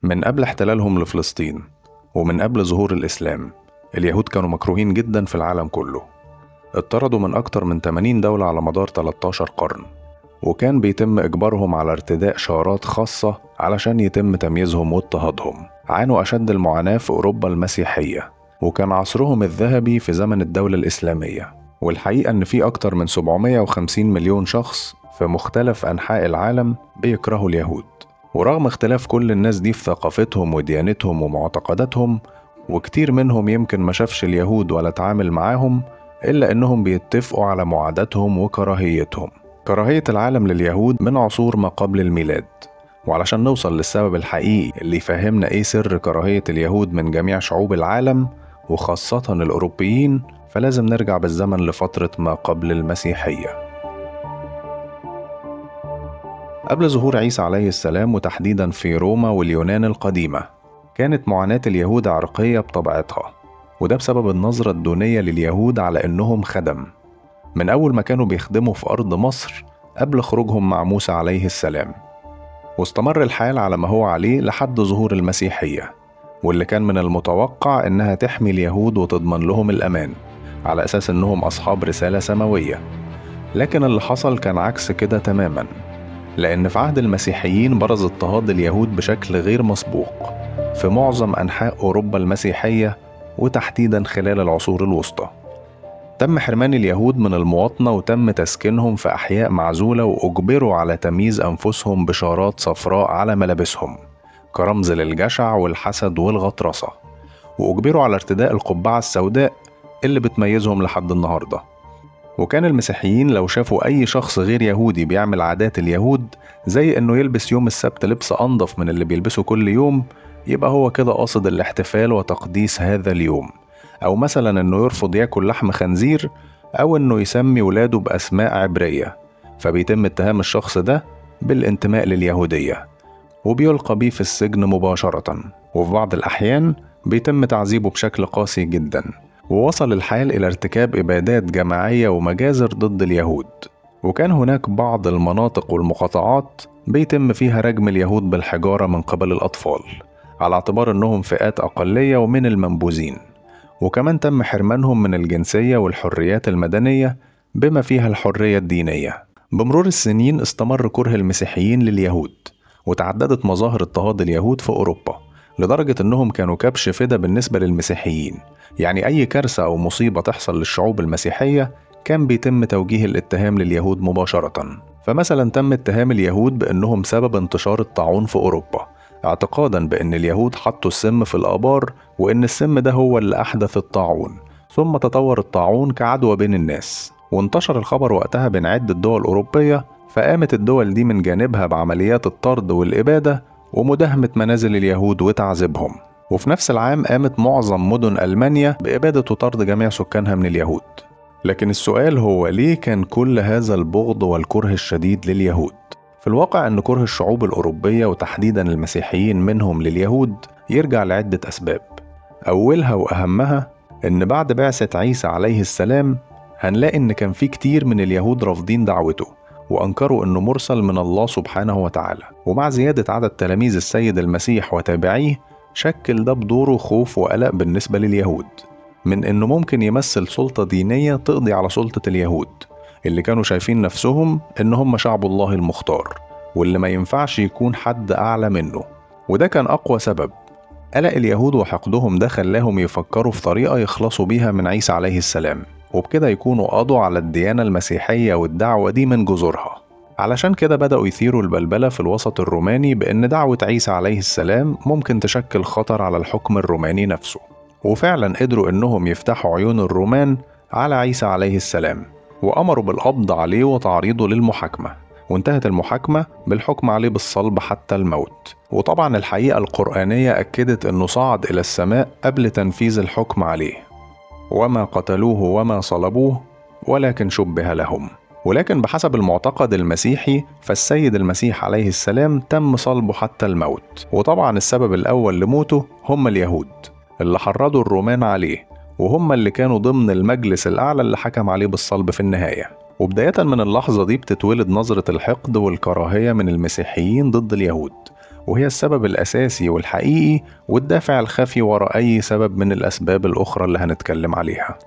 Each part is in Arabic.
من قبل احتلالهم لفلسطين ومن قبل ظهور الإسلام، اليهود كانوا مكروهين جدا في العالم كله. اتطردوا من أكتر من 80 دولة على مدار 13 قرن، وكان بيتم إجبارهم على ارتداء شارات خاصة علشان يتم تمييزهم واضطهادهم. عانوا أشد المعاناة في أوروبا المسيحية، وكان عصرهم الذهبي في زمن الدولة الإسلامية. والحقيقة إن في أكتر من 750 مليون شخص في مختلف أنحاء العالم بيكرهوا اليهود. ورغم اختلاف كل الناس دي في ثقافتهم وديانتهم ومعتقداتهم، وكتير منهم يمكن ما شافش اليهود ولا تعامل معاهم، إلا إنهم بيتفقوا على معاداتهم وكراهيتهم. كراهية العالم لليهود من عصور ما قبل الميلاد. وعلشان نوصل للسبب الحقيقي اللي يفهمنا إيه سر كراهية اليهود من جميع شعوب العالم وخاصة الأوروبيين، فلازم نرجع بالزمن لفترة ما قبل المسيحية. قبل ظهور عيسى عليه السلام، وتحديدا في روما واليونان القديمة، كانت معاناة اليهود عرقية بطبيعتها، وده بسبب النظرة الدونية لليهود على إنهم خدم، من أول ما كانوا بيخدموا في أرض مصر قبل خروجهم مع موسى عليه السلام. واستمر الحال على ما هو عليه لحد ظهور المسيحية، واللي كان من المتوقع إنها تحمي اليهود وتضمن لهم الأمان على أساس إنهم أصحاب رسالة سماوية. لكن اللي حصل كان عكس كده تماما، لأن في عهد المسيحيين برز اضطهاد اليهود بشكل غير مسبوق في معظم أنحاء أوروبا المسيحية، وتحديدا خلال العصور الوسطى. تم حرمان اليهود من المواطنة وتم تسكينهم في أحياء معزولة، وأجبروا على تمييز أنفسهم بشارات صفراء على ملابسهم كرمز للجشع والحسد والغطرسة، وأجبروا على ارتداء القبعة السوداء اللي بتميزهم لحد النهاردة. وكان المسيحيين لو شافوا أي شخص غير يهودي بيعمل عادات اليهود، زي إنه يلبس يوم السبت لبس أنظف من اللي بيلبسه كل يوم، يبقى هو كده قاصد الاحتفال وتقديس هذا اليوم. أو مثلا إنه يرفض ياكل لحم خنزير، أو إنه يسمي ولاده بأسماء عبرية، فبيتم اتهام الشخص ده بالانتماء لليهودية، وبيلقى بيه في السجن مباشرة. وفي بعض الأحيان بيتم تعذيبه بشكل قاسي جدا. ووصل الحال إلى ارتكاب إبادات جماعية ومجازر ضد اليهود. وكان هناك بعض المناطق والمقاطعات بيتم فيها رجم اليهود بالحجارة من قبل الأطفال، على اعتبار أنهم فئات أقلية ومن المنبوذين. وكمان تم حرمانهم من الجنسية والحريات المدنية بما فيها الحرية الدينية. بمرور السنين استمر كره المسيحيين لليهود، وتعددت مظاهر اضطهاد اليهود في أوروبا، لدرجة أنهم كانوا كبش فدا بالنسبة للمسيحيين. يعني أي كارثة أو مصيبة تحصل للشعوب المسيحية كان بيتم توجيه الاتهام لليهود مباشرة. فمثلا تم اتهام اليهود بأنهم سبب انتشار الطاعون في أوروبا، اعتقادا بأن اليهود حطوا السم في الآبار، وأن السم ده هو اللي أحدث الطاعون. ثم تطور الطاعون كعدوى بين الناس، وانتشر الخبر وقتها بين عدة دول أوروبية. فقامت الدول دي من جانبها بعمليات الطرد والإبادة ومداهمة منازل اليهود وتعذيبهم. وفي نفس العام قامت معظم مدن ألمانيا بإبادة وطرد جميع سكانها من اليهود. لكن السؤال هو ليه كان كل هذا البغض والكره الشديد لليهود؟ في الواقع أن كره الشعوب الأوروبية وتحديدا المسيحيين منهم لليهود يرجع لعدة أسباب. أولها وأهمها أن بعد بعثة عيسى عليه السلام هنلاقي أن كان في كتير من اليهود رافضين دعوته، وأنكروا أنه مرسل من الله سبحانه وتعالى. ومع زيادة عدد تلاميذ السيد المسيح وتابعيه، شكل ده بدوره خوف وقلق بالنسبة لليهود من أنه ممكن يمثل سلطة دينية تقضي على سلطة اليهود، اللي كانوا شايفين نفسهم إن هم شعب الله المختار، واللي ما ينفعش يكون حد أعلى منه. وده كان أقوى سبب. قلق اليهود وحقدهم ده خلاهم يفكروا في طريقة يخلصوا بيها من عيسى عليه السلام، وبكده يكونوا قضوا على الديانة المسيحية والدعوة دي من جذورها. علشان كده بدأوا يثيروا البلبلة في الوسط الروماني بأن دعوة عيسى عليه السلام ممكن تشكل خطر على الحكم الروماني نفسه. وفعلا قدروا إنهم يفتحوا عيون الرومان على عيسى عليه السلام، وأمروا بالقبض عليه وتعريضه للمحاكمة. وانتهت المحاكمة بالحكم عليه بالصلب حتى الموت. وطبعا الحقيقة القرآنية أكدت أنه صعد إلى السماء قبل تنفيذ الحكم عليه. وما قتلوه وما صلبوه ولكن شبه لهم. ولكن بحسب المعتقد المسيحي فالسيد المسيح عليه السلام تم صلبه حتى الموت. وطبعا السبب الأول لموته هم اليهود اللي حرضوا الرومان عليه، وهم اللي كانوا ضمن المجلس الأعلى اللي حكم عليه بالصلب في النهاية. وبداية من اللحظة دي بتتولد نظرة الحقد والكراهية من المسيحيين ضد اليهود، وهي السبب الأساسي والحقيقي والدافع الخفي وراء أي سبب من الأسباب الأخرى اللي هنتكلم عليها.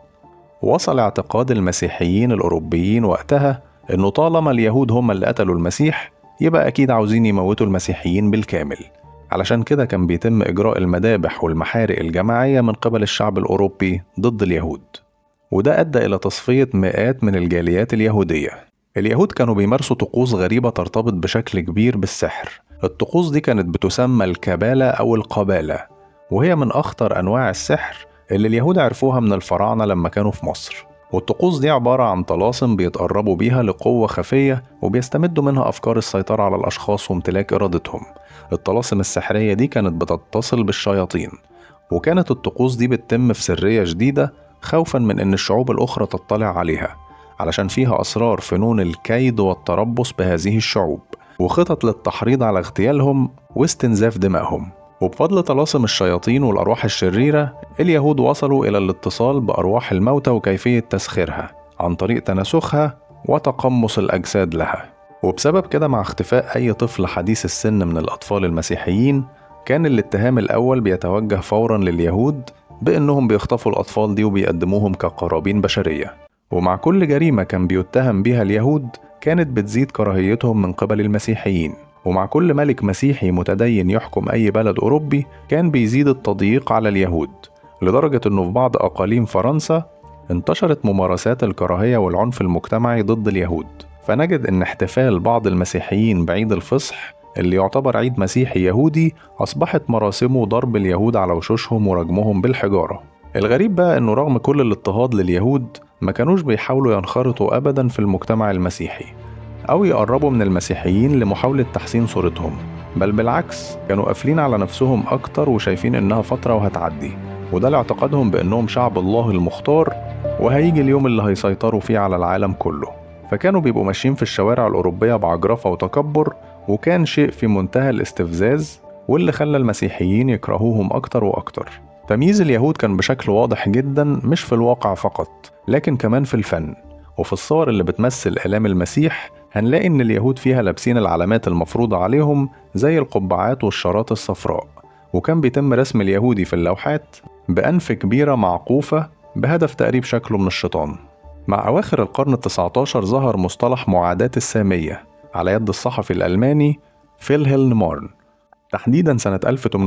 وصل اعتقاد المسيحيين الأوروبيين وقتها إنه طالما اليهود هم اللي قتلوا المسيح يبقى أكيد عاوزين يموتوا المسيحيين بالكامل. علشان كده كان بيتم إجراء المذابح والمحارق الجماعية من قبل الشعب الأوروبي ضد اليهود، وده أدى إلى تصفية مئات من الجاليات اليهودية. اليهود كانوا بيمارسوا طقوس غريبة ترتبط بشكل كبير بالسحر. الطقوس دي كانت بتسمى الكبالة أو القبالة، وهي من أخطر أنواع السحر اللي اليهود عرفوها من الفراعنة لما كانوا في مصر. والطقوس دي عبارة عن طلاسم بيتقربوا بيها لقوة خفية وبيستمدوا منها أفكار السيطرة على الأشخاص وامتلاك إرادتهم. الطلاسم السحرية دي كانت بتتصل بالشياطين، وكانت الطقوس دي بتتم في سرية شديدة خوفا من إن الشعوب الأخرى تطلع عليها، علشان فيها أسرار فنون الكيد والتربص بهذه الشعوب وخطط للتحريض على اغتيالهم واستنزاف دمائهم. وبفضل طلاسم الشياطين والأرواح الشريرة اليهود وصلوا إلى الاتصال بأرواح الموتى وكيفية تسخيرها عن طريق تناسخها وتقمص الأجساد لها. وبسبب كده مع اختفاء أي طفل حديث السن من الأطفال المسيحيين كان الاتهام الأول بيتوجه فورا لليهود بأنهم بيخطفوا الأطفال دي وبيقدموهم كقرابين بشرية. ومع كل جريمة كان بيتهم بيها اليهود كانت بتزيد كراهيتهم من قبل المسيحيين. ومع كل ملك مسيحي متدين يحكم أي بلد أوروبي كان بيزيد التضييق على اليهود، لدرجة أنه في بعض أقاليم فرنسا انتشرت ممارسات الكراهية والعنف المجتمعي ضد اليهود. فنجد أن احتفال بعض المسيحيين بعيد الفصح اللي يعتبر عيد مسيحي يهودي أصبحت مراسمه ضرب اليهود على وشوشهم ورجمهم بالحجارة. الغريب بقى أنه رغم كل الاضطهاد لليهود ما كانوش بيحاولوا ينخرطوا أبدا في المجتمع المسيحي أو يقربوا من المسيحيين لمحاولة تحسين صورتهم، بل بالعكس كانوا قافلين على نفسهم أكتر وشايفين إنها فترة وهتعدي، وده لاعتقادهم بأنهم شعب الله المختار وهيجي اليوم اللي هيسيطروا فيه على العالم كله. فكانوا بيبقوا ماشيين في الشوارع الأوروبية بعجرفة وتكبر، وكان شيء في منتهى الاستفزاز واللي خلى المسيحيين يكرهوهم أكتر وأكتر. تمييز اليهود كان بشكل واضح جدا مش في الواقع فقط لكن كمان في الفن. وفي الصور اللي بتمثل آلام المسيح هنلاقي إن اليهود فيها لابسين العلامات المفروضة عليهم زي القبعات والشارات الصفراء، وكان بيتم رسم اليهودي في اللوحات بأنف كبيرة معقوفة بهدف تقريب شكله من الشيطان. مع أواخر القرن ال19 ظهر مصطلح معاداة السامية على يد الصحفي الألماني فيلهلم مارن تحديدا سنة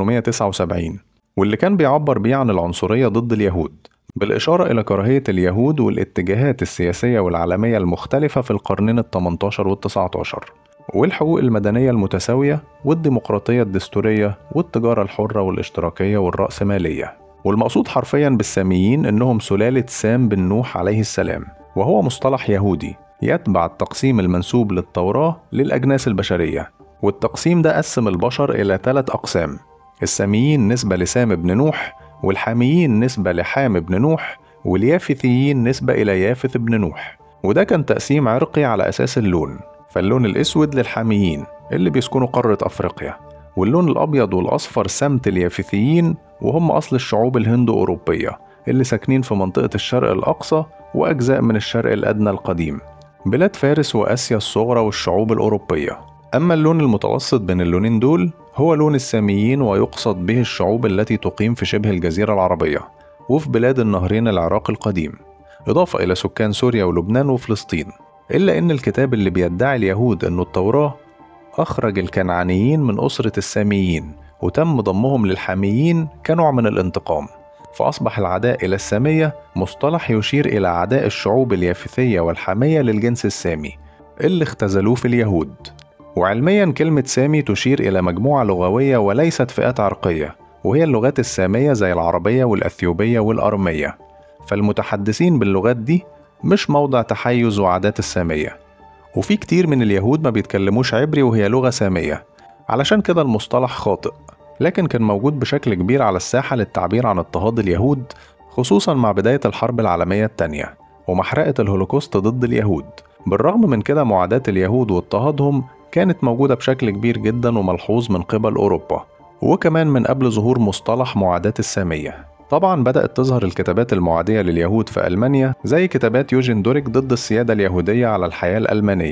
1879، واللي كان بيعبر بيه عن العنصرية ضد اليهود بالإشارة إلى كراهية اليهود والاتجاهات السياسية والعالمية المختلفة في القرنين ال18 وال19 والحقوق المدنية المتساوية والديمقراطية الدستورية والتجارة الحرة والاشتراكية والرأسمالية. والمقصود حرفيا بالساميين إنهم سلالة سام بن نوح عليه السلام، وهو مصطلح يهودي يتبع التقسيم المنسوب للتوراة للأجناس البشرية. والتقسيم ده قسم البشر إلى 3 أقسام: الساميين نسبة لسام بن نوح، والحاميين نسبة لحام بن نوح، واليافثيين نسبة إلى يافث بن نوح. وده كان تقسيم عرقي على أساس اللون، فاللون الأسود للحاميين اللي بيسكنوا قارة أفريقيا، واللون الأبيض والأصفر سمت اليافثيين وهم أصل الشعوب الهندو أوروبية اللي ساكنين في منطقة الشرق الأقصى وأجزاء من الشرق الأدنى القديم، بلاد فارس وآسيا الصغرى والشعوب الأوروبية. أما اللون المتوسط بين اللونين دول هو لون الساميين، ويقصد به الشعوب التي تقيم في شبه الجزيرة العربية وفي بلاد النهرين العراق القديم، إضافة إلى سكان سوريا ولبنان وفلسطين. إلا إن الكتاب اللي بيدعي اليهود إنه التوراة أخرج الكنعانيين من أسرة الساميين وتم ضمهم للحاميين كنوع من الانتقام، فأصبح العداء إلى السامية مصطلح يشير إلى عداء الشعوب اليافثية والحامية للجنس السامي اللي اختزلوه في اليهود. وعلميا كلمة سامي تشير إلى مجموعة لغوية وليست فئات عرقية، وهي اللغات السامية زي العربية والأثيوبية والأرمية، فالمتحدثين باللغات دي مش موضع تحيز وعادات السامية. وفي كتير من اليهود ما بيتكلموش عبري وهي لغة سامية، علشان كده المصطلح خاطئ، لكن كان موجود بشكل كبير على الساحة للتعبير عن اضطهاد اليهود، خصوصا مع بداية الحرب العالمية الثانية ومحرقة الهولوكوست ضد اليهود. بالرغم من كده معاداة اليهود واضطهادهم كانت موجودة بشكل كبير جدا وملحوظ من قبل أوروبا، وكمان من قبل ظهور مصطلح معاداة السامية. طبعا بدأت تظهر الكتابات المعادية لليهود في ألمانيا زي كتابات يوجين دوريك ضد السيادة اليهودية على الحياة الألمانية،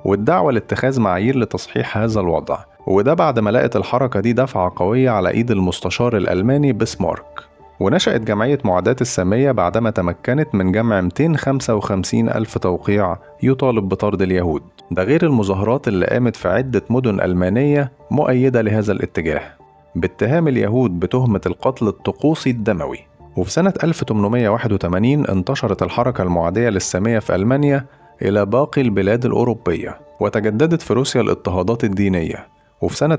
والدعوة لاتخاذ معايير لتصحيح هذا الوضع، وده بعد ما لقت الحركة دي دفعة قوية على إيد المستشار الألماني بسمارك. ونشأت جمعية معاداة السامية بعدما تمكنت من جمع 255 ألف توقيع يطالب بطرد اليهود، ده غير المظاهرات اللي قامت في عدة مدن ألمانية مؤيدة لهذا الاتجاه باتهام اليهود بتهمة القتل الطقوسي الدموي. وفي سنة 1881 انتشرت الحركة المعادية للسامية في ألمانيا إلى باقي البلاد الأوروبية، وتجددت في روسيا الاضطهادات الدينية. وفي سنة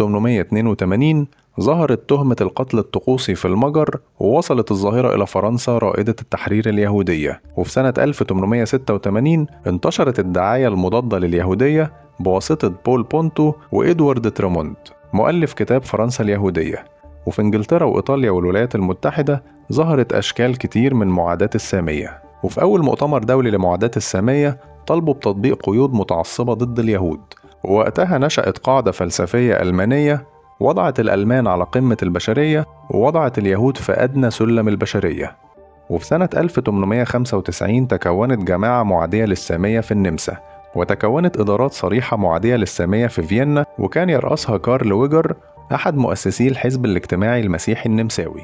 1882 ظهرت تهمة القتل الطقوسي في المجر، ووصلت الظاهرة إلى فرنسا رائدة التحرير اليهودية. وفي سنة 1886 انتشرت الدعاية المضادة لليهودية بواسطة بول بونتو وإدوارد تريموند مؤلف كتاب فرنسا اليهودية. وفي إنجلترا وإيطاليا والولايات المتحدة ظهرت أشكال كتير من معاداة السامية. وفي أول مؤتمر دولي لمعاداة السامية طلبوا بتطبيق قيود متعصبة ضد اليهود، ووقتها نشأت قاعدة فلسفية ألمانية وضعت الألمان على قمة البشرية ووضعت اليهود في أدنى سلم البشرية. وفي سنة 1895 تكونت جماعة معادية للسامية في النمسا، وتكونت إدارات صريحة معادية للسامية في فيينا، وكان يرأسها كارل ويجر أحد مؤسسي الحزب الاجتماعي المسيحي النمساوي.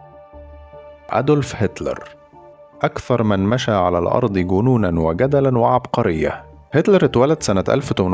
أدولف هتلر أكثر من مشى على الأرض جنونا وجدلا وعبقرية. هتلر اتولد سنة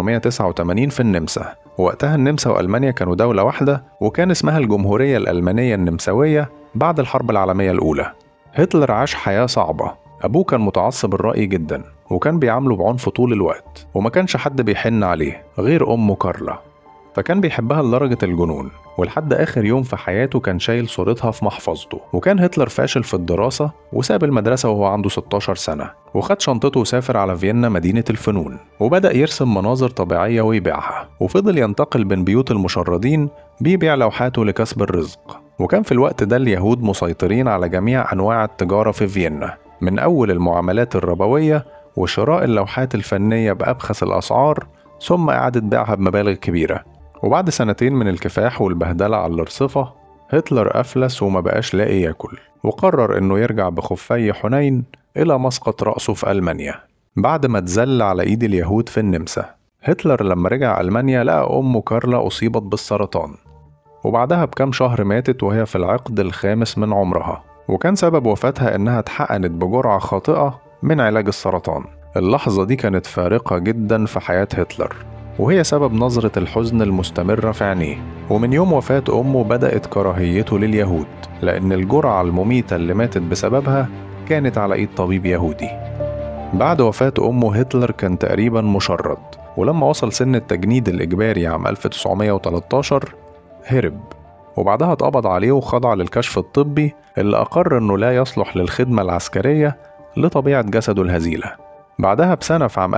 1889 في النمسا، ووقتها النمسا وألمانيا كانوا دولة واحدة، وكان اسمها الجمهورية الألمانية النمساوية بعد الحرب العالمية الأولى. هتلر عاش حياة صعبة، أبوه كان متعصب الرأي جدا وكان بيعامله بعنف طول الوقت، وما كانش حد بيحن عليه غير أمه كارلا، فكان بيحبها لدرجة الجنون، ولحد آخر يوم في حياته كان شايل صورتها في محفظته. وكان هتلر فاشل في الدراسة وساب المدرسة وهو عنده 16 سنة، وخد شنطته وسافر على فيينا مدينة الفنون، وبدأ يرسم مناظر طبيعية ويبيعها، وفضل ينتقل بين بيوت المشردين بيبيع لوحاته لكسب الرزق. وكان في الوقت ده اليهود مسيطرين على جميع أنواع التجارة في فيينا، من أول المعاملات الربوية وشراء اللوحات الفنية بأبخس الأسعار ثم إعادة بيعها بمبالغ كبيرة. وبعد سنتين من الكفاح والبهدلة على الرصفة هتلر أفلس وما بقاش لاقي ياكل، وقرر إنه يرجع بخفي حنين إلى مسقط رأسه في ألمانيا بعد ما اتذل على إيد اليهود في النمسا. هتلر لما رجع ألمانيا لقى أمه كارلا أصيبت بالسرطان، وبعدها بكام شهر ماتت وهي في العقد الخامس من عمرها، وكان سبب وفاتها إنها اتحقنت بجرعة خاطئة من علاج السرطان. اللحظة دي كانت فارقة جدا في حياة هتلر، وهي سبب نظرة الحزن المستمرة في عينيه. ومن يوم وفاة أمه بدأت كراهيته لليهود، لأن الجرعة المميتة اللي ماتت بسببها كانت على إيد طبيب يهودي. بعد وفاة أمه هتلر كان تقريبا مشرد، ولما وصل سن التجنيد الإجباري عام 1913 هرب، وبعدها اتقبض عليه وخضع للكشف الطبي اللي أقر إنه لا يصلح للخدمة العسكرية لطبيعة جسده الهزيلة. بعدها بسنة في عام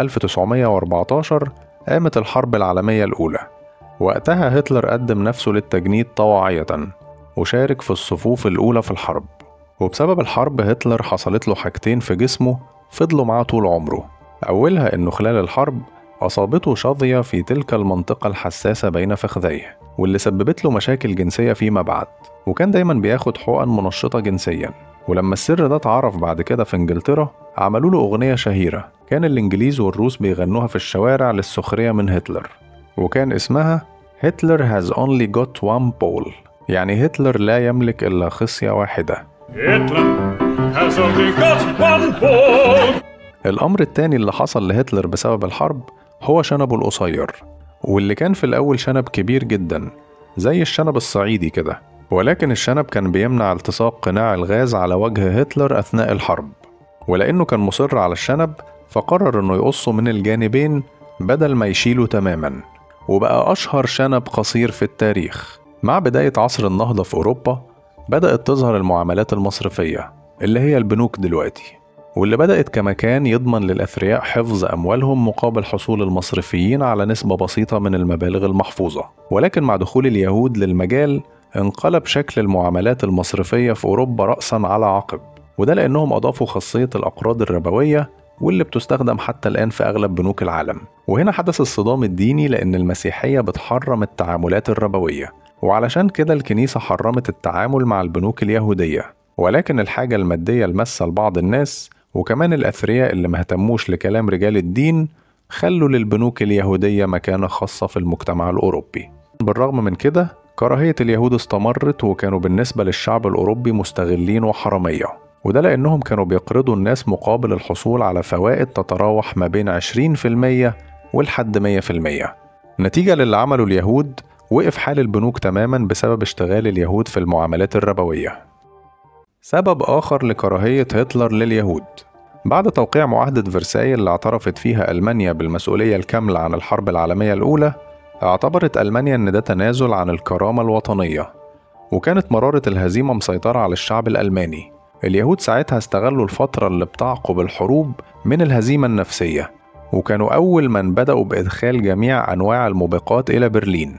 1914 قامت الحرب العالمية الأولى، وقتها هتلر قدم نفسه للتجنيد طواعية وشارك في الصفوف الأولى في الحرب. وبسبب الحرب هتلر حصلت له حاجتين في جسمه فضلوا معاه طول عمره. أولها إنه خلال الحرب أصابته شظية في تلك المنطقة الحساسة بين فخذيه، واللي سببت له مشاكل جنسية فيما بعد، وكان دايما بياخد حقن منشطة جنسيا. ولما السر ده اتعرف بعد كده في انجلترا عملوا له أغنية شهيرة كان الإنجليز والروس بيغنوها في الشوارع للسخرية من هتلر، وكان اسمها هتلر has only got one ball، يعني هتلر لا يملك إلا خصية واحدة. الأمر التاني اللي حصل لهتلر بسبب الحرب هو شنبه القصير، واللي كان في الأول شنب كبير جدا زي الشنب الصعيدي كده، ولكن الشنب كان بيمنع التصاق قناع الغاز على وجه هتلر أثناء الحرب. ولأنه كان مصر على الشنب فقرر إنه يقصه من الجانبين بدل ما يشيله تماما، وبقى أشهر شنب قصير في التاريخ. مع بداية عصر النهضة في أوروبا بدأت تظهر المعاملات المصرفية اللي هي البنوك دلوقتي، واللي بدأت كمكان يضمن للأثرياء حفظ أموالهم مقابل حصول المصرفيين على نسبة بسيطة من المبالغ المحفوظة. ولكن مع دخول اليهود للمجال انقلب شكل المعاملات المصرفية في أوروبا رأسا على عقب، وده لأنهم أضافوا خاصية الأقراض الربوية واللي بتستخدم حتى الآن في أغلب بنوك العالم. وهنا حدث الصدام الديني لأن المسيحية بتحرم التعاملات الربوية، وعلشان كده الكنيسة حرمت التعامل مع البنوك اليهودية. ولكن الحاجة المادية الماسة لبعض الناس وكمان الأثرياء اللي مهتموش لكلام رجال الدين خلوا للبنوك اليهودية مكانة خاصة في المجتمع الأوروبي. بالرغم من كده كراهية اليهود استمرت، وكانوا بالنسبة للشعب الأوروبي مستغلين وحرامية، وده لأنهم كانوا بيقرضوا الناس مقابل الحصول على فوائد تتراوح ما بين 20% ولحد 100%. نتيجة للي عمله اليهود وقف حال البنوك تماما بسبب اشتغال اليهود في المعاملات الربوية. سبب آخر لكراهية هتلر لليهود: بعد توقيع معاهدة فرساي اللي اعترفت فيها ألمانيا بالمسؤولية الكاملة عن الحرب العالمية الأولى، اعتبرت ألمانيا إن ده تنازل عن الكرامة الوطنية، وكانت مرارة الهزيمة مسيطرة على الشعب الألماني. اليهود ساعتها استغلوا الفترة اللي بتعقب الحروب من الهزيمة النفسية، وكانوا أول من بدأوا بإدخال جميع أنواع الموبقات إلى برلين،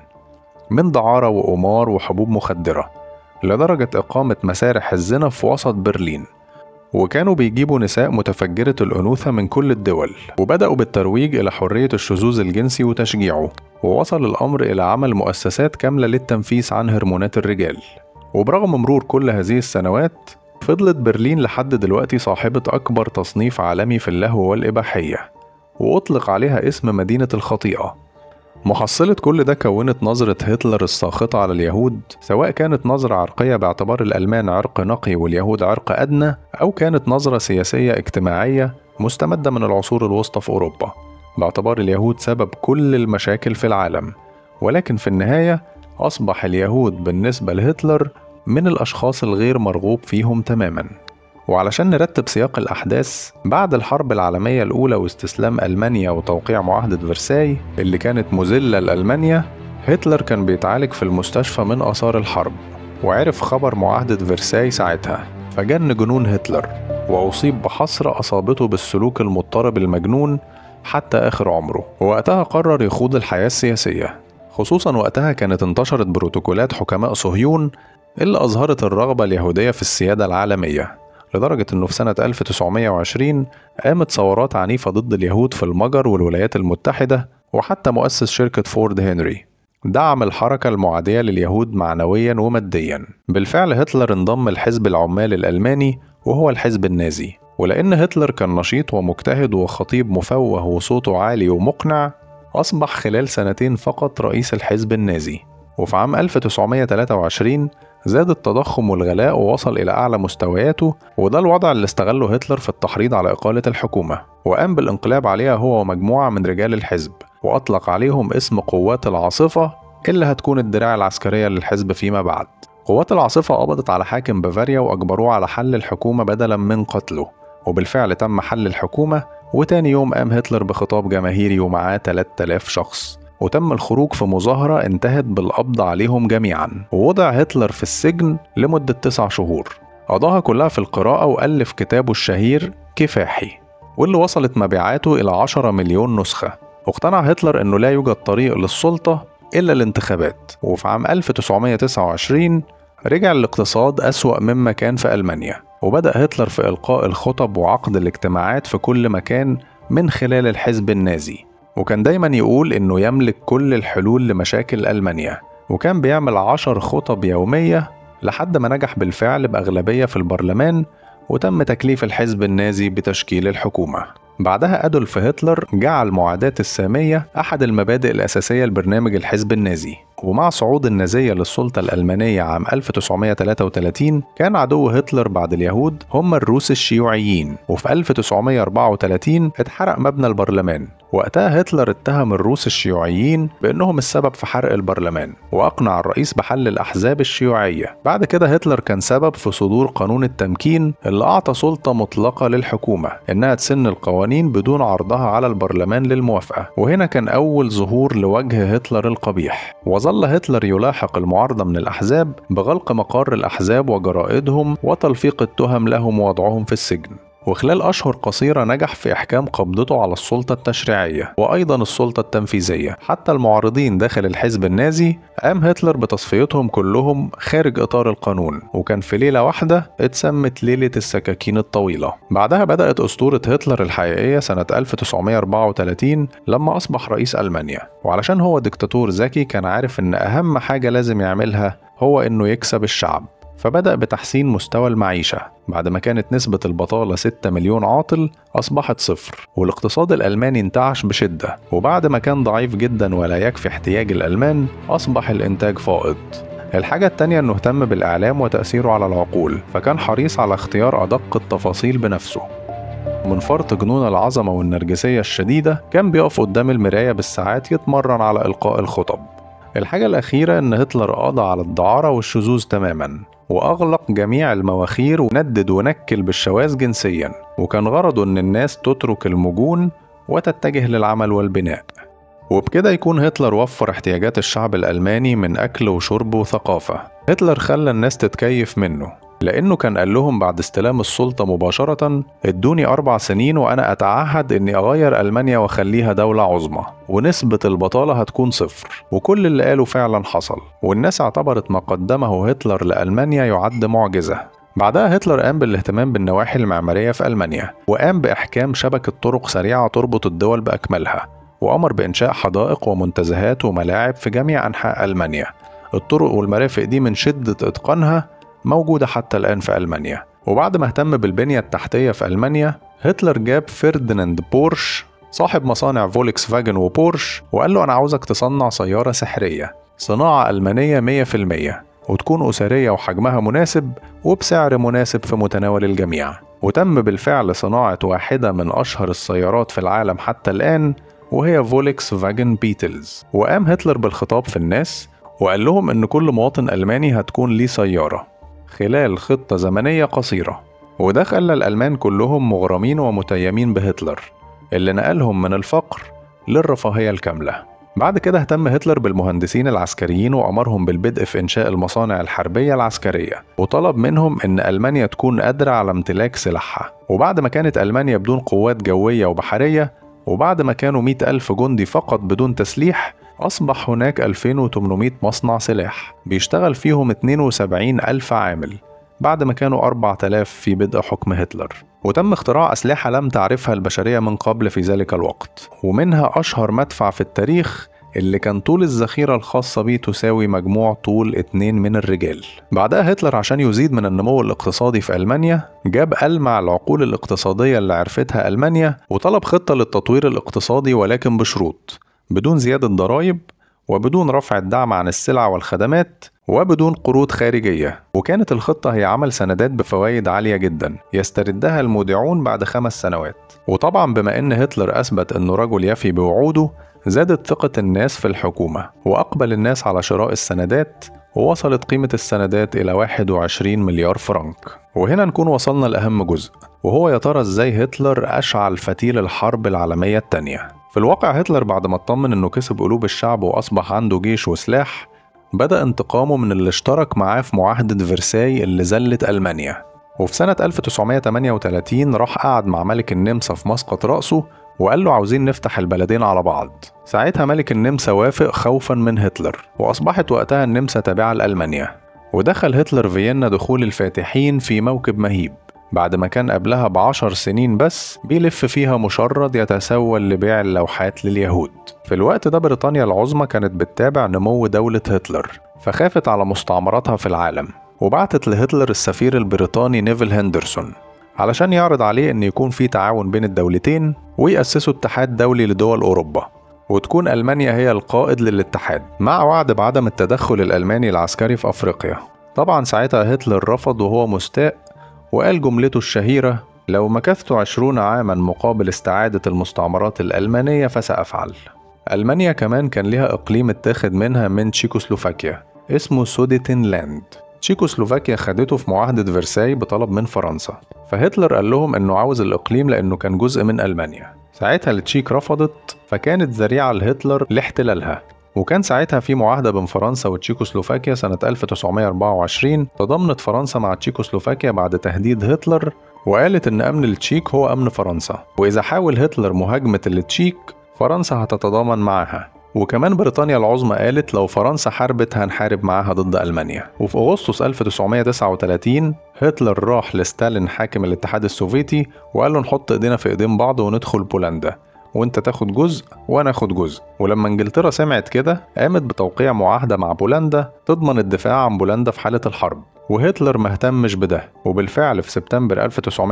من دعارة وقمار وحبوب مخدرة، لدرجة إقامة مسارح الزنا في وسط برلين. وكانوا بيجيبوا نساء متفجرة الأنوثة من كل الدول، وبدأوا بالترويج إلى حرية الشذوذ الجنسي وتشجيعه، ووصل الأمر إلى عمل مؤسسات كاملة للتنفيس عن هرمونات الرجال. وبرغم مرور كل هذه السنوات فضلت برلين لحد دلوقتي صاحبة أكبر تصنيف عالمي في اللهو والإباحية، وأطلق عليها اسم مدينة الخطيئة. محصلة كل ده كونت نظرة هتلر الساخطة على اليهود، سواء كانت نظرة عرقية باعتبار الألمان عرق نقي واليهود عرق أدنى، أو كانت نظرة سياسية اجتماعية مستمدة من العصور الوسطى في أوروبا باعتبار اليهود سبب كل المشاكل في العالم. ولكن في النهاية أصبح اليهود بالنسبة لهتلر من الأشخاص الغير مرغوب فيهم تماما. وعلشان نرتب سياق الأحداث، بعد الحرب العالمية الأولى واستسلام ألمانيا وتوقيع معاهدة فرساي اللي كانت مذلة لألمانيا، هتلر كان بيتعالج في المستشفى من آثار الحرب، وعرف خبر معاهدة فرساي ساعتها، فجن جنون هتلر وأصيب بحسرة أصابته بالسلوك المضطرب المجنون حتى آخر عمره. ووقتها قرر يخوض الحياة السياسية، خصوصا وقتها كانت انتشرت بروتوكولات حكماء صهيون اللي أظهرت الرغبة اليهودية في السيادة العالمية، لدرجة أنه في سنة 1920 قامت ثورات عنيفة ضد اليهود في المجر والولايات المتحدة، وحتى مؤسس شركة فورد هنري دعم الحركة المعادية لليهود معنويا وماديا. بالفعل هتلر انضم الحزب العمال الألماني وهو الحزب النازي، ولأن هتلر كان نشيط ومجتهد وخطيب مفوه وصوته عالي ومقنع، أصبح خلال سنتين فقط رئيس الحزب النازي. وفي عام 1923 زاد التضخم والغلاء ووصل إلى أعلى مستوياته، وده الوضع اللي استغله هتلر في التحريض على إقالة الحكومة، وقام بالانقلاب عليها هو ومجموعة من رجال الحزب، وأطلق عليهم اسم قوات العاصفة اللي هتكون الدراع العسكرية للحزب فيما بعد. قوات العاصفة قبضت على حاكم بافاريا وأجبروه على حل الحكومة بدلا من قتله، وبالفعل تم حل الحكومة، وتاني يوم قام هتلر بخطاب جماهيري ومعاه 3000 شخص، وتم الخروج في مظاهرة انتهت بالقبض عليهم جميعا. ووضع هتلر في السجن لمدة 9 شهور، قضاها كلها في القراءة، وألف كتابه الشهير كفاحي، واللي وصلت مبيعاته إلى 10 مليون نسخة. واقتنع هتلر أنه لا يوجد طريق للسلطة إلا الانتخابات. وفي عام 1929 رجع الاقتصاد أسوأ مما كان في ألمانيا، وبدأ هتلر في إلقاء الخطب وعقد الاجتماعات في كل مكان من خلال الحزب النازي، وكان دايما يقول إنه يملك كل الحلول لمشاكل ألمانيا، وكان بيعمل 10 خطب يومية لحد ما نجح بالفعل بأغلبية في البرلمان، وتم تكليف الحزب النازي بتشكيل الحكومة. بعدها أدولف هتلر جعل معاداة السامية أحد المبادئ الأساسية لبرنامج الحزب النازي. ومع صعود النازية للسلطة الألمانية عام 1933 كان عدو هتلر بعد اليهود هم الروس الشيوعيين، وفي 1934 اتحرق مبنى البرلمان. وقتها هتلر اتهم الروس الشيوعيين بأنهم السبب في حرق البرلمان، وأقنع الرئيس بحل الأحزاب الشيوعية. بعد كده هتلر كان سبب في صدور قانون التمكين اللي أعطى سلطة مطلقة للحكومة إنها تسن القوانين بدون عرضها على البرلمان للموافقة. وهنا كان أول ظهور لوجه هتلر القبيح. وظل هتلر يلاحق المعارضة من الأحزاب بغلق مقر الأحزاب وجرائدهم وتلفيق التهم لهم ووضعهم في السجن. وخلال أشهر قصيرة نجح في إحكام قبضته على السلطة التشريعية وأيضا السلطة التنفيذية. حتى المعارضين داخل الحزب النازي قام هتلر بتصفيتهم كلهم خارج إطار القانون، وكان في ليلة واحدة اتسمت ليلة السكاكين الطويلة. بعدها بدأت أسطورة هتلر الحقيقية سنة 1934 لما أصبح رئيس ألمانيا. وعلشان هو ديكتاتور ذكي كان عارف إن أهم حاجة لازم يعملها هو إنه يكسب الشعب، فبدأ بتحسين مستوى المعيشة. بعد ما كانت نسبة البطالة 6 مليون عاطل أصبحت صفر، والاقتصاد الألماني انتعش بشدة. وبعد ما كان ضعيف جدا ولا يكفي احتياج الألمان، أصبح الإنتاج فائض. الحاجة التانية إنه اهتم بالإعلام وتأثيره على العقول، فكان حريص على اختيار أدق التفاصيل بنفسه. من فرط جنون العظمة والنرجسية الشديدة كان بيقف قدام المراية بالساعات يتمرن على إلقاء الخطب. الحاجة الأخيرة إن هتلر قضى على الدعارة والشذوذ تماما، وأغلق جميع المواخير وندد ونكل بالشواذ جنسيا، وكان غرضه إن الناس تترك المجون وتتجه للعمل والبناء. وبكده يكون هتلر وفر احتياجات الشعب الألماني من أكل وشرب وثقافة. هتلر خلى الناس تتكيف منه، لأنه كان قال لهم بعد استلام السلطة مباشرة: ادوني 4 سنين وأنا أتعهد إني أغير ألمانيا وأخليها دولة عظمى، ونسبة البطالة هتكون صفر. وكل اللي قاله فعلا حصل، والناس اعتبرت ما قدمه هتلر لألمانيا يعد معجزة. بعدها هتلر قام بالاهتمام بالنواحي المعمارية في ألمانيا، وقام بإحكام شبكة طرق سريعة تربط الدول بأكملها، وأمر بإنشاء حدائق ومنتزهات وملاعب في جميع أنحاء ألمانيا. الطرق والمرافق دي من شدة إتقانها موجودة حتى الآن في ألمانيا. وبعد ما اهتم بالبنية التحتية في ألمانيا، هتلر جاب فرديناند بورش صاحب مصانع فولكس فاجن وبورش، وقال له: أنا عاوزك تصنع سيارة سحرية، صناعة ألمانية 100%، وتكون أسرية وحجمها مناسب وبسعر مناسب في متناول الجميع. وتم بالفعل صناعة واحدة من أشهر السيارات في العالم حتى الآن، وهي فولكس فاجن بيتلز. وقام هتلر بالخطاب في الناس وقال لهم إن كل مواطن ألماني هتكون ليه سيارة خلال خطة زمنية قصيرة. وده خلى الألمان كلهم مغرمين ومتيمين بهتلر، اللي نقلهم من الفقر للرفاهية الكاملة. بعد كده اهتم هتلر بالمهندسين العسكريين وأمرهم بالبدء في إنشاء المصانع الحربية العسكرية، وطلب منهم إن ألمانيا تكون قادرة على امتلاك سلاحها. وبعد ما كانت ألمانيا بدون قوات جوية وبحرية، وبعد ما كانوا 100,000 جندي فقط بدون تسليح، أصبح هناك 2800 مصنع سلاح بيشتغل فيهم 72,000 عامل، بعد ما كانوا 4000 في بدء حكم هتلر. وتم اختراع أسلحة لم تعرفها البشرية من قبل في ذلك الوقت، ومنها أشهر مدفع في التاريخ اللي كان طول الذخيرة الخاصة بيه تساوي مجموع طول 2 من الرجال. بعدها هتلر عشان يزيد من النمو الاقتصادي في ألمانيا، جاب ألمع العقول الاقتصادية اللي عرفتها ألمانيا، وطلب خطة للتطوير الاقتصادي ولكن بشروط: بدون زيادة ضرائب، وبدون رفع الدعم عن السلع والخدمات، وبدون قروض خارجية. وكانت الخطة هي عمل سندات بفوائد عالية جدا يستردها المودعون بعد 5 سنوات. وطبعا بما ان هتلر اثبت انه رجل يفي بوعوده، زادت ثقة الناس في الحكومة، واقبل الناس على شراء السندات، ووصلت قيمة السندات الى 21 مليار فرنك. وهنا نكون وصلنا لأهم جزء، وهو يا ترى ازاي هتلر اشعل فتيل الحرب العالمية الثانية. في الواقع هتلر بعد ما اطمن انه كسب قلوب الشعب واصبح عنده جيش وسلاح، بدأ انتقامه من اللي اشترك معاه في معاهدة فرساي اللي ذلت ألمانيا. وفي سنة 1938 راح قعد مع ملك النمسا في مسقط رأسه وقال له: عاوزين نفتح البلدين على بعض. ساعتها ملك النمسا وافق خوفا من هتلر، وأصبحت وقتها النمسا تابعة لألمانيا. ودخل هتلر فيينا دخول الفاتحين في موكب مهيب، بعد ما كان قبلها ب10 سنين بس بيلف فيها مشرد يتسول لبيع اللوحات لليهود. في الوقت ده بريطانيا العظمى كانت بتتابع نمو دولة هتلر، فخافت على مستعمراتها في العالم، وبعتت لهتلر السفير البريطاني نيفل هندرسون علشان يعرض عليه ان يكون في تعاون بين الدولتين ويأسسوا اتحاد دولي لدول أوروبا، وتكون ألمانيا هي القائد للاتحاد، مع وعد بعدم التدخل الألماني العسكري في أفريقيا. طبعا ساعتها هتلر رفض وهو مستاء، وقال جملته الشهيرة: لو مكثت 20 عاما مقابل استعادة المستعمرات الألمانية فسأفعل. ألمانيا كمان كان لها إقليم اتاخد منها من تشيكوسلوفاكيا اسمه سوديتنلاند. تشيكوسلوفاكيا خدته في معاهدة فرساي بطلب من فرنسا، فهتلر قال لهم إنه عاوز الإقليم لأنه كان جزء من ألمانيا. ساعتها التشيك رفضت، فكانت ذريعة لهتلر لاحتلالها. وكان ساعتها في معاهدة بين فرنسا وتشيكوسلوفاكيا سنة 1924 تضامنت فرنسا مع تشيكوسلوفاكيا بعد تهديد هتلر، وقالت إن أمن التشيك هو أمن فرنسا، وإذا حاول هتلر مهاجمة التشيك فرنسا هتتضامن معها. وكمان بريطانيا العظمى قالت لو فرنسا حاربت هنحارب معاها ضد ألمانيا. وفي أغسطس 1939 هتلر راح لستالين حاكم الاتحاد السوفيتي وقال له: نحط ايدينا في ايدين بعض وندخل بولندا، وانت تاخد جزء وانا اخد جزء. ولما انجلترا سمعت كده قامت بتوقيع معاهدة مع بولندا تضمن الدفاع عن بولندا في حالة الحرب. وهتلر مهتمش بده، وبالفعل في سبتمبر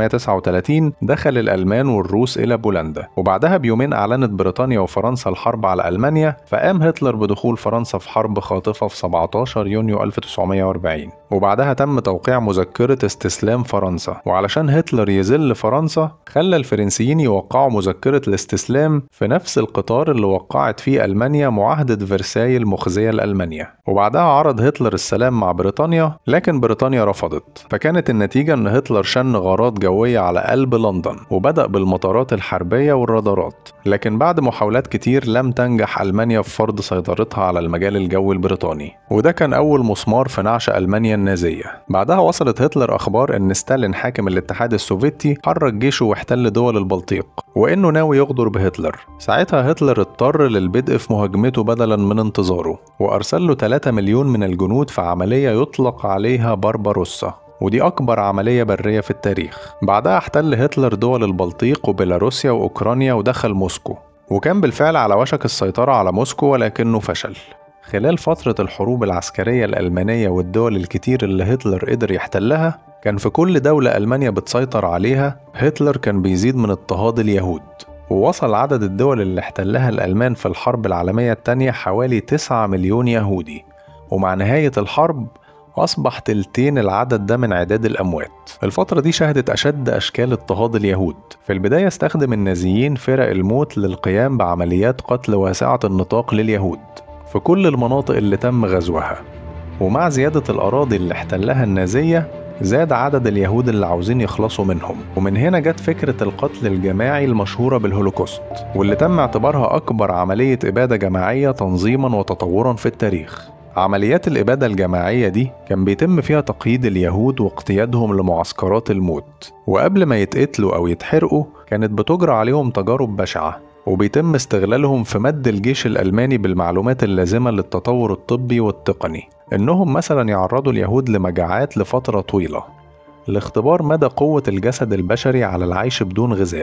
1939 دخل الألمان والروس إلى بولندا، وبعدها بيومين أعلنت بريطانيا وفرنسا الحرب على ألمانيا، فقام هتلر بدخول فرنسا في حرب خاطفة في 17 يونيو 1940، وبعدها تم توقيع مذكرة استسلام فرنسا. وعلشان هتلر يذل فرنسا خلى الفرنسيين يوقعوا مذكرة الاستسلام في نفس القطار اللي وقعت فيه ألمانيا معاهدة فرساي المخزية لألمانيا، وبعدها عرض هتلر السلام مع بريطانيا، لكن بريطانيا رفضت. فكانت النتيجة ان هتلر شن غارات جوية على قلب لندن، وبدأ بالمطارات الحربية والرادارات، لكن بعد محاولات كتير لم تنجح ألمانيا في فرض سيطرتها على المجال الجوي البريطاني، وده كان أول مسمار في نعش ألمانيا النازية. بعدها وصلت هتلر أخبار ان ستالين حاكم الاتحاد السوفيتي حرك جيشه واحتل دول البلطيق، وانه ناوي يغدر بهتلر. ساعتها هتلر اضطر للبدء في مهاجمته بدلا من انتظاره، وأرسل له 3 مليون من الجنود في عملية يطلق عليها بارباروسا، ودي أكبر عملية برية في التاريخ. بعدها احتل هتلر دول البلطيق وبيلاروسيا وأوكرانيا ودخل موسكو، وكان بالفعل على وشك السيطرة على موسكو ولكنه فشل. خلال فترة الحروب العسكرية الألمانية والدول الكتير اللي هتلر قدر يحتلها، كان في كل دولة ألمانيا بتسيطر عليها هتلر كان بيزيد من اضطهاد اليهود، ووصل عدد الدول اللي احتلها الألمان في الحرب العالمية التانية حوالي 9 مليون يهودي، ومع نهاية الحرب أصبح تلتين العدد ده من عداد الأموات. الفترة دي شهدت أشد أشكال اضطهاد اليهود. في البداية استخدم النازيين فرق الموت للقيام بعمليات قتل واسعة النطاق لليهود في كل المناطق اللي تم غزوها، ومع زيادة الأراضي اللي احتلها النازية زاد عدد اليهود اللي عاوزين يخلصوا منهم، ومن هنا جت فكرة القتل الجماعي المشهورة بالهولوكوست، واللي تم اعتبارها أكبر عملية إبادة جماعية تنظيما وتطورا في التاريخ. عمليات الإبادة الجماعية دي كان بيتم فيها تقييد اليهود واقتيادهم لمعسكرات الموت، وقبل ما يتقتلوا أو يتحرقوا كانت بتجرى عليهم تجارب بشعة، وبيتم استغلالهم في مد الجيش الألماني بالمعلومات اللازمة للتطور الطبي والتقني، إنهم مثلا يعرضوا اليهود لمجاعات لفترة طويلة لاختبار مدى قوة الجسد البشري على العيش بدون غذاء،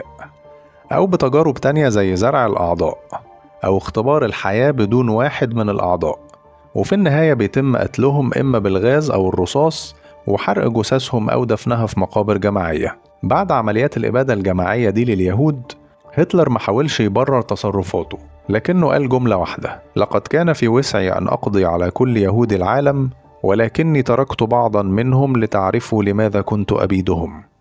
أو بتجارب تانية زي زرع الأعضاء أو اختبار الحياة بدون واحد من الأعضاء، وفي النهاية بيتم قتلهم إما بالغاز أو الرصاص وحرق جثثهم أو دفنها في مقابر جماعية. بعد عمليات الإبادة الجماعية دي لليهود، هتلر محاولش يبرر تصرفاته، لكنه قال جملة واحدة: لقد كان في وسعي أن أقضي على كل يهود العالم، ولكني تركت بعضا منهم لتعرفوا لماذا كنت أبيدهم.